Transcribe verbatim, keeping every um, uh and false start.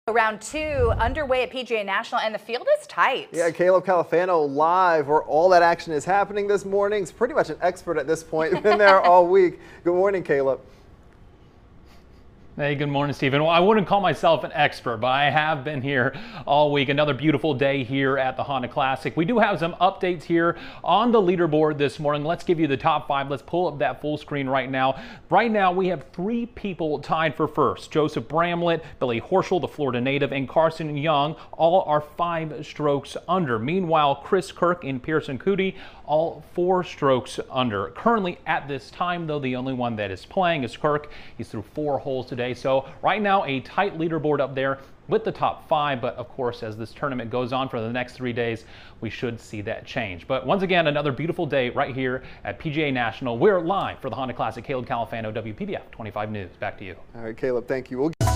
Round two underway at P G A National, and the field is tight. Yeah, Caleb Califano live where all that action is happening this morning. He's pretty much an expert at this point. Been there all week. Good morning, Caleb. Hey, good morning, Stephen. Well, I wouldn't call myself an expert, but I have been here all week. Another beautiful day here at the Honda Classic. We do have some updates here on the leaderboard this morning. Let's give you the top five. Let's pull up that full screen right now. Right now, we have three people tied for first. Joseph Bramlett, Billy Horschel, the Florida native, and Carson Young, all are five strokes under. Meanwhile, Chris Kirk and Pearson Coody, all four strokes under. Currently, at this time, though, the only one that is playing is Kirk. He's through four holes today. So right now, a tight leaderboard up there with the top five. But of course, as this tournament goes on for the next three days, we should see that change. But once again, another beautiful day right here at P G A National. We're live for the Honda Classic. Caleb Califano, W P B F twenty-five News. Back to you. All right, Caleb, thank you. We'll